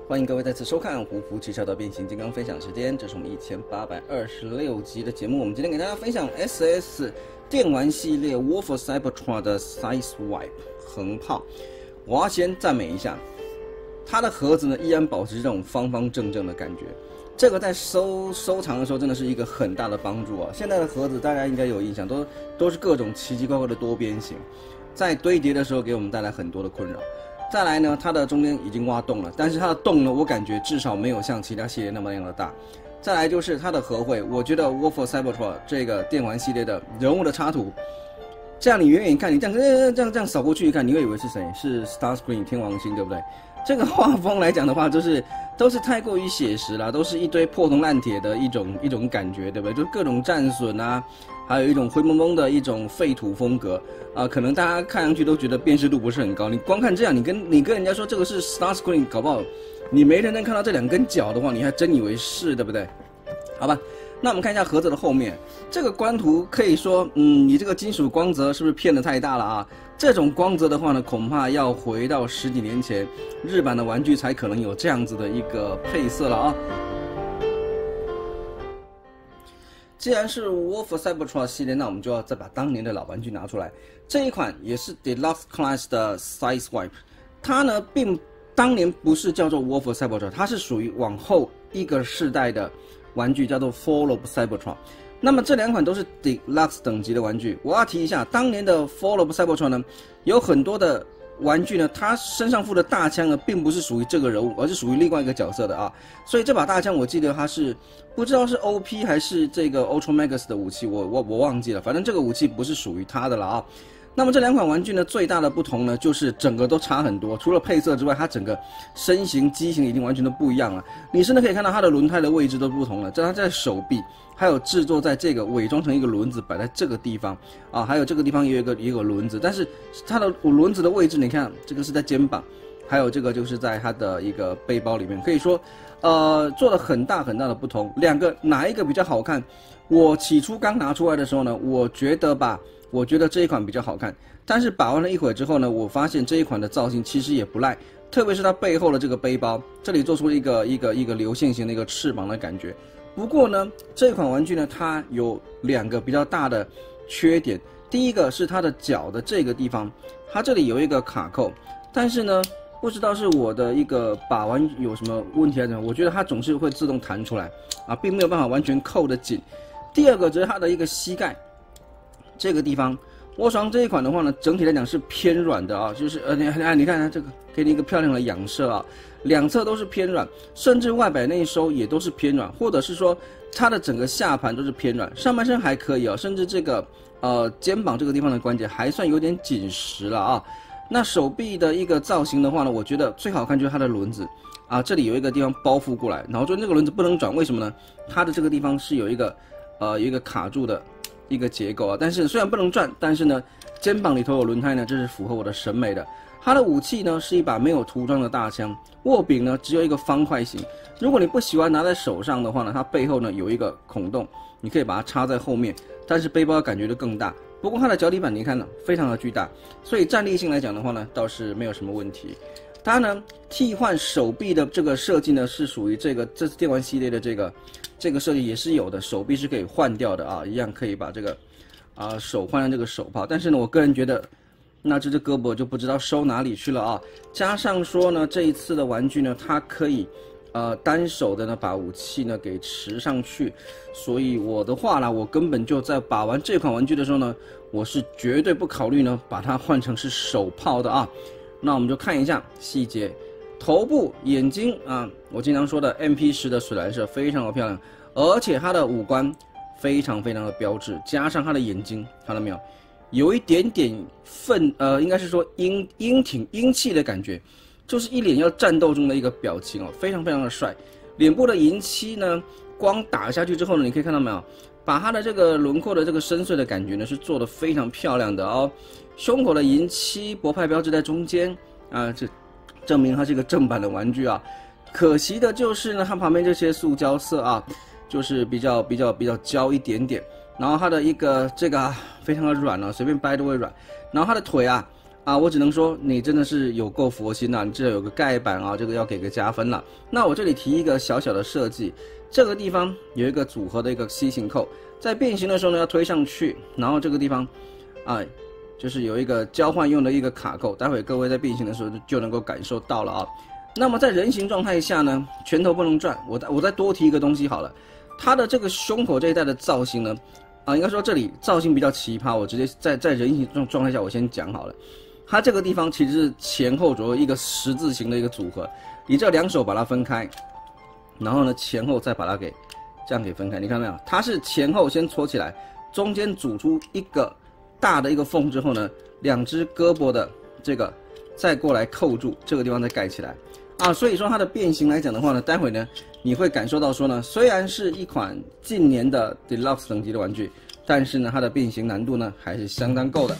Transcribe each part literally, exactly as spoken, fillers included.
欢迎各位再次收看胡夫汽车的变形金刚分享时间，这是我们一千八百二十六集的节目。我们今天给大家分享 S S 电玩系列 War for Cybertron 的 Sideswipe 横炮。我要先赞美一下它的盒子呢，依然保持这种方方正正的感觉。这个在收收藏的时候真的是一个很大的帮助啊！现在的盒子大家应该有印象，都都是各种奇奇怪怪的多边形，在堆叠的时候给我们带来很多的困扰。再来呢，它的中间已经挖洞了，但是它的洞呢，我感觉至少没有像其他系列那么样的大。再来就是它的合绘，我觉得 War for Cybertron 这个电玩系列的人物的插图，这样你远远看，你这样这样这样扫过去一看，你会以为是谁？是 Starscream 天王星，对不对？这个画风来讲的话，就是都是太过于写实了，都是一堆破铜烂铁的一种一种感觉，对不对？就各种战损啊，还有一种灰蒙蒙的一种废土风格啊、呃，可能大家看上去都觉得辨识度不是很高。你光看这样，你跟你跟人家说这个是 Starscream， 搞不好你没认真看到这两根脚的话，你还真以为是，对不对？好吧，那我们看一下盒子的后面，这个光图可以说，嗯，你这个金属光泽是不是骗得太大了啊？这种光泽的话呢，恐怕要回到十几年前，日版的玩具才可能有这样子的一个配色了啊。既然是 War for Cybertron 系列，那我们就要再把当年的老玩具拿出来。这一款也是 Deluxe Class 的 Sideswipe， 它呢并当年不是叫做 War for Cybertron， 它是属于往后一个世代的玩具，叫做 Fall of Cybertron。那么这两款都是 Deluxe 等级的玩具。我要提一下，当年的 Fall of Cybertron 呢，有很多的玩具呢，它身上附的大枪呢，并不是属于这个人物，而是属于另外一个角色的啊。所以这把大枪，我记得它是不知道是 O P 还是这个 Ultra Max 的武器，我我我忘记了，反正这个武器不是属于它的了啊。那么这两款玩具呢，最大的不同呢，就是整个都差很多。除了配色之外，它整个身形、机型已经完全都不一样了。你甚至可以看到它的轮胎的位置都不同了，这它在手臂，还有制作在这个伪装成一个轮子摆在这个地方啊，还有这个地方也有一个一个轮子，但是它的轮子的位置，你看这个是在肩膀，还有这个就是在它的一个背包里面，可以说，呃，做了很大很大的不同。两个哪一个比较好看？我起初刚拿出来的时候呢，我觉得吧。我觉得这一款比较好看，但是把玩了一会儿之后呢，我发现这一款的造型其实也不赖，特别是它背后的这个背包，这里做出了一个一个一个流线型的一个翅膀的感觉。不过呢，这款玩具呢，它有两个比较大的缺点。第一个是它的脚的这个地方，它这里有一个卡扣，但是呢，不知道是我的一个把玩有什么问题还是什么，我觉得它总是会自动弹出来啊，并没有办法完全扣得紧。第二个则是它的一个膝盖。这个地方，涡床这一款的话呢，整体来讲是偏软的啊，就是呃，你你看它这个给你一个漂亮的仰射啊，两侧都是偏软，甚至外摆内收也都是偏软，或者是说它的整个下盘都是偏软，上半身还可以啊，甚至这个呃肩膀这个地方的关节还算有点紧实了啊。那手臂的一个造型的话呢，我觉得最好看就是它的轮子啊，这里有一个地方包覆过来，然后就那个轮子不能转，为什么呢？它的这个地方是有一个呃有一个卡住的。一个结构啊，但是虽然不能转，但是呢，肩膀里头有轮胎呢，这是符合我的审美的。它的武器呢是一把没有涂装的大枪，握柄呢只有一个方块形。如果你不喜欢拿在手上的话呢，它背后呢有一个孔洞，你可以把它插在后面，但是背包感觉就更大。不过它的脚底板你看呢，非常的巨大，所以站立性来讲的话呢，倒是没有什么问题。它呢替换手臂的这个设计呢，是属于这个这次电玩系列的这个这个设计也是有的，手臂是可以换掉的啊，一样可以把这个啊、呃、手换成这个手炮。但是呢，我个人觉得，那这只胳膊就不知道收哪里去了啊。加上说呢，这一次的玩具呢，它可以呃单手的呢把武器呢给持上去，所以我的话啦，我根本就在把玩这款玩具的时候呢，我是绝对不考虑呢把它换成是手炮的啊。那我们就看一下细节，头部、眼睛啊，我经常说的 M P 十 的水蓝色非常的漂亮，而且它的五官非常非常的标致，加上它的眼睛，看到没有，有一点点愤呃，应该是说英英挺英气的感觉，就是一脸要战斗中的一个表情哦，非常非常的帅。脸部的银漆呢，光打下去之后呢，你可以看到没有，把它的这个轮廓的这个深邃的感觉呢，是做的非常漂亮的哦。胸口的银漆博派标志在中间啊，这证明它是一个正版的玩具啊。可惜的就是呢，它旁边这些塑胶色啊，就是比较比较比较焦一点点。然后它的一个这个啊，非常的软啊，随便掰都会软。然后它的腿啊， 啊，我只能说你真的是有够佛心呐、啊！你这有个盖板啊，这个要给个加分了。那我这里提一个小小的设计，这个地方有一个组合的一个 C 型扣，在变形的时候呢要推上去，然后这个地方，啊，就是有一个交换用的一个卡扣，待会各位在变形的时候就能够感受到了啊。那么在人形状态下呢，拳头不能转，我我再多提一个东西好了，它的这个胸口这一带的造型呢。啊，应该说这里造型比较奇葩，我直接在在人形状状态下，我先讲好了。它这个地方其实是前后左右一个十字形的一个组合，你这两手把它分开，然后呢前后再把它给这样给分开，你看到没有？它是前后先搓起来，中间组出一个大的一个缝之后呢，两只胳膊的这个再过来扣住，这个地方再盖起来。啊，所以说它的变形来讲的话呢，待会呢你会感受到说呢，虽然是一款近年的 Deluxe 等级的玩具，但是呢它的变形难度呢还是相当够的。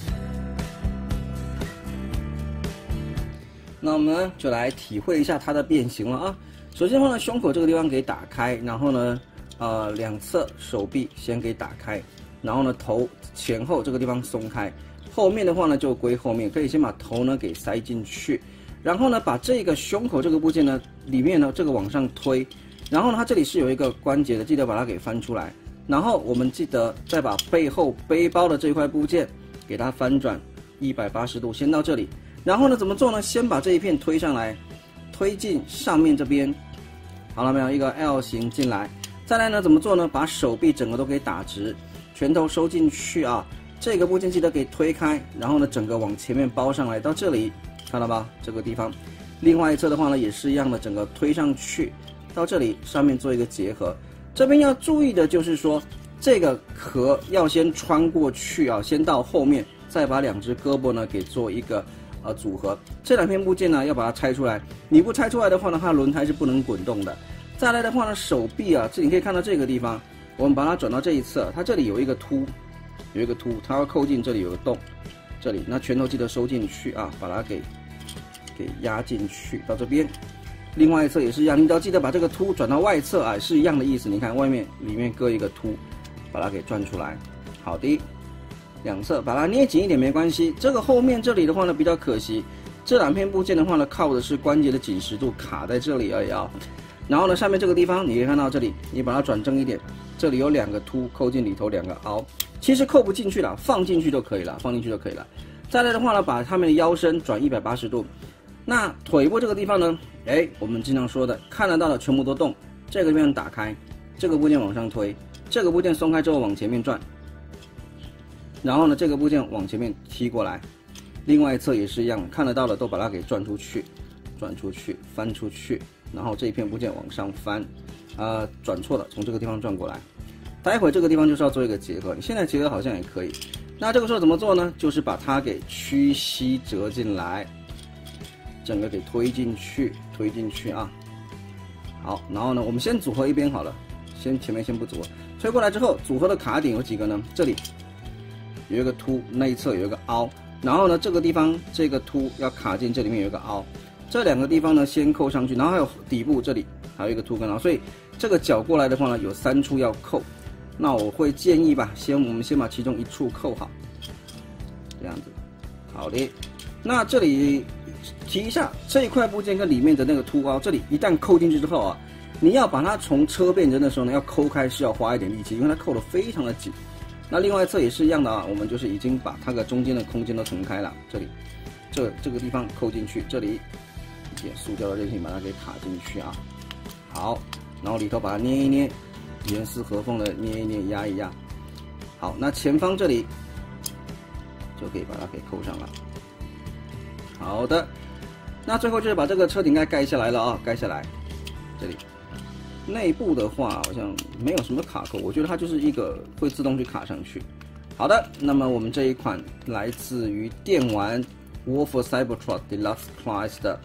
那我们呢就来体会一下它的变形了啊。首先的话呢，胸口这个地方给打开，然后呢，呃两侧手臂先给打开，然后呢头前后这个地方松开，后面的话呢就归后面，可以先把头呢给塞进去。然后呢，把这个胸口这个部件呢，里面呢这个往上推，然后呢它这里是有一个关节的，记得把它给翻出来。然后我们记得再把背后背包的这块部件给它翻转一百八十度，先到这里。然后呢怎么做呢？先把这一片推上来，推进上面这边，好了没有？一个 L 型进来。再来呢怎么做呢？把手臂整个都给打直，拳头收进去啊。这个部件记得给推开，然后呢整个往前面包上来，到这里。看到吧？这个地方，另外一侧的话呢，也是一样的，整个推上去，到这里上面做一个结合。这边要注意的就是说，这个壳要先穿过去啊，先到后面，再把两只胳膊呢给做一个呃组合。这两片部件呢要把它拆出来，你不拆出来的话呢，它的轮胎是不能滚动的。再来的话呢，手臂啊，这你可以看到这个地方，我们把它转到这一侧，它这里有一个凸，有一个凸，它要扣进这里有个洞。这里，那拳头记得收进去啊，把它给给压进去到这边。另外一侧也是一样，你只要记得把这个凸转到外侧啊，是一样的意思。你看外面里面各一个凸，把它给转出来。好的，两侧把它捏紧一点没关系。这个后面这里的话呢比较可惜，这两片部件的话呢靠的是关节的紧实度，卡在这里而已啊。然后呢上面这个地方你可以看到这里，你把它转正一点，这里有两个凸扣进里头，两个凹。其实扣不进去了，放进去就可以了，放进去就可以了。再来的话呢，把它们的腰身转一百八十度。那腿部这个地方呢，哎，我们经常说的，看得到的全部都动。这个地方打开，这个部件往上推，这个部件松开之后往前面转，然后呢，这个部件往前面踢过来。另外一侧也是一样，看得到的都把它给转出去，转出去，翻出去，然后这一片部件往上翻，呃，转错了，从这个地方转过来。待会这个地方就是要做一个结合，你现在结合好像也可以。那这个时候怎么做呢？就是把它给屈膝折进来，整个给推进去，推进去啊。好，然后呢，我们先组合一边好了，先前面先不组合，推过来之后，组合的卡点有几个呢？这里有一个凸，那一侧有一个凹，然后呢，这个地方这个凸要卡进这里面有一个凹，这两个地方呢先扣上去，然后还有底部这里还有一个凸跟凹，所以这个角过来的话呢，有三处要扣。那我会建议吧，先我们先把其中一处扣好，这样子，好的。那这里提一下，这一块部件跟里面的那个凸凹，这里一旦扣进去之后啊，你要把它从车变针的时候呢，要抠开是要花一点力气，因为它扣得非常的紧。那另外一侧也是一样的啊，我们就是已经把它的中间的空间都撑开了，这里，这这个地方扣进去，这里一点塑胶的韧性把它给卡进去啊，好，然后里头把它捏一捏。严丝合缝的捏一捏，压一压。好，那前方这里就可以把它给扣上了。好的，那最后就是把这个车顶盖盖下来了啊，盖下来。这里内部的话好像没有什么卡扣，我觉得它就是一个会自动去卡上去。好的，那么我们这一款来自于电玩 War for Cybertruck Deluxe Class 的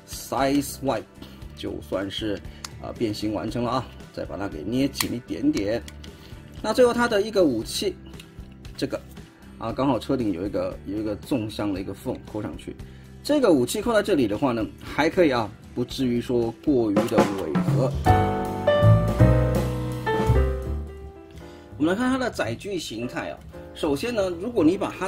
Size Wipe 就算是呃变形完成了啊。再把它给捏紧一点点。那最后它的一个武器，这个啊，刚好车顶有一个有一个纵向的一个缝扣上去。这个武器扣在这里的话呢，还可以啊，不至于说过于的违和。我们来看它的载具形态啊。首先呢，如果你把它的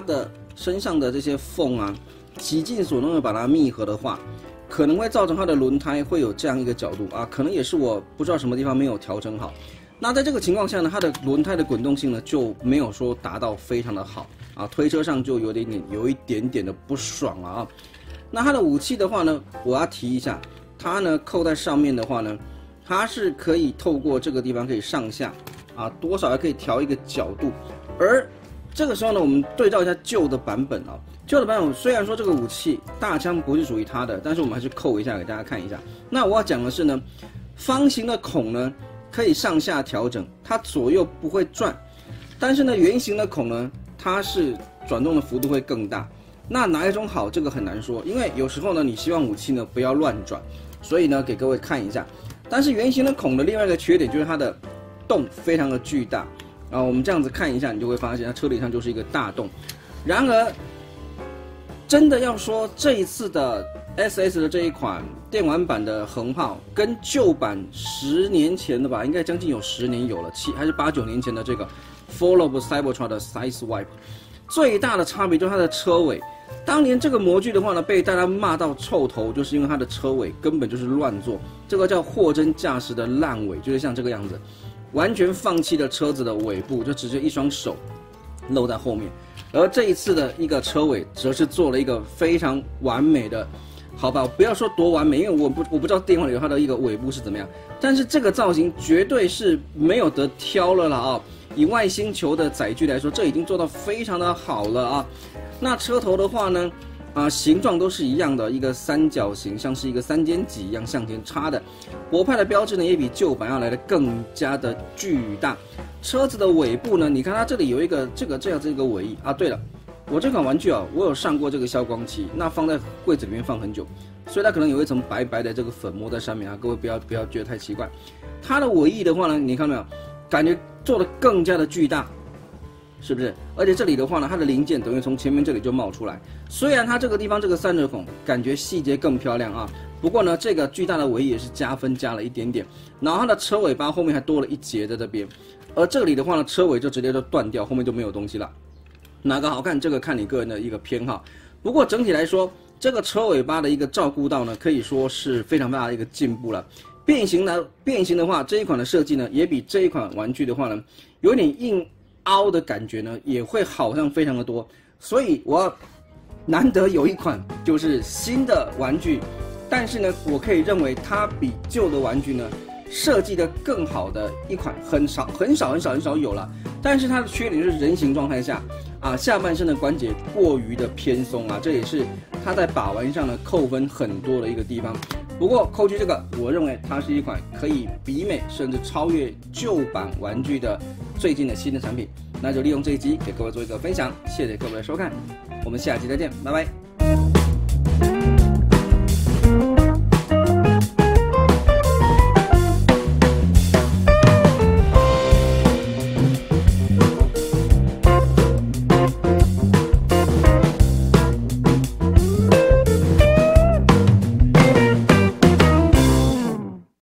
身上的这些缝啊，极尽所能的把它密合的话，可能会造成它的轮胎会有这样一个角度啊，可能也是我不知道什么地方没有调整好。那在这个情况下呢，它的轮胎的滚动性呢就没有说达到非常的好啊，推车上就有点点有一点点的不爽了啊。那它的武器的话呢，我要提一下，它呢扣在上面的话呢，它是可以透过这个地方可以上下啊，多少还可以调一个角度。而这个时候呢，我们对照一下旧的版本啊，旧的版本虽然说这个武器大枪不是属于它的，但是我们还是扣一下给大家看一下。那我要讲的是呢，方形的孔呢可以上下调整，它左右不会转，但是呢圆形的孔呢，它是转动的幅度会更大。那哪一种好？这个很难说，因为有时候呢，你希望武器呢不要乱转，所以呢给各位看一下。但是圆形的孔的另外一个缺点就是它的洞非常的巨大。啊，我们这样子看一下，你就会发现它车顶上就是一个大洞。然而，真的要说这一次的 S S 的这一款电玩版的横炮，跟旧版十年前的吧，应该将近有十年有了，七还是八九年前的这个 Fall of Cybertron 的 Sideswipe， 最大的差别就是它的车尾。当年这个模具的话呢，被大家骂到臭头，就是因为它的车尾根本就是乱做，这个叫货真价实的烂尾，就是像这个样子。完全放弃了车子的尾部，就直接一双手露在后面。而这一次的一个车尾，则是做了一个非常完美的，好吧，不要说多完美，因为我不我不知道电玩里它的一个尾部是怎么样，但是这个造型绝对是没有得挑了啦啊！以外星球的载具来说，这已经做到非常的好了啊。那车头的话呢？啊，形状都是一样的，一个三角形，像是一个三尖戟一样向前插的。博派的标志呢，也比旧版要来的更加的巨大。车子的尾部呢，你看它这里有一个这个这样子一个尾翼啊。对了，我这款玩具啊，我有上过这个消光漆，那放在柜子里面放很久，所以它可能有一层白白的这个粉末在上面啊。各位不要不要觉得太奇怪。它的尾翼的话呢，你看到没有？感觉做的更加的巨大。是不是？而且这里的话呢，它的零件等于从前面这里就冒出来。虽然它这个地方这个散热孔感觉细节更漂亮啊，不过呢，这个巨大的尾翼也是加分加了一点点。然后它的车尾巴后面还多了一节在这边，而这里的话呢，车尾就直接就断掉，后面就没有东西了。哪个好看？这个看你个人的一个偏好。不过整体来说，这个车尾巴的一个照顾到呢，可以说是非常大的一个进步了。变形呢，变形的话，这一款的设计呢，也比这一款玩具的话呢，有点硬。凹的感觉呢也会好上非常的多，所以我难得有一款就是新的玩具，但是呢，我可以认为它比旧的玩具呢设计的更好的一款，很少很少很少很少有了。但是它的缺点就是人形状态下啊，下半身的关节过于的偏松啊，这也是它在把玩上呢扣分很多的一个地方。不过扣去这个，我认为它是一款可以媲美甚至超越旧版玩具的最近的新的产品。那就利用这一集给各位做一个分享，谢谢各位的收看，我们下期再见，拜拜。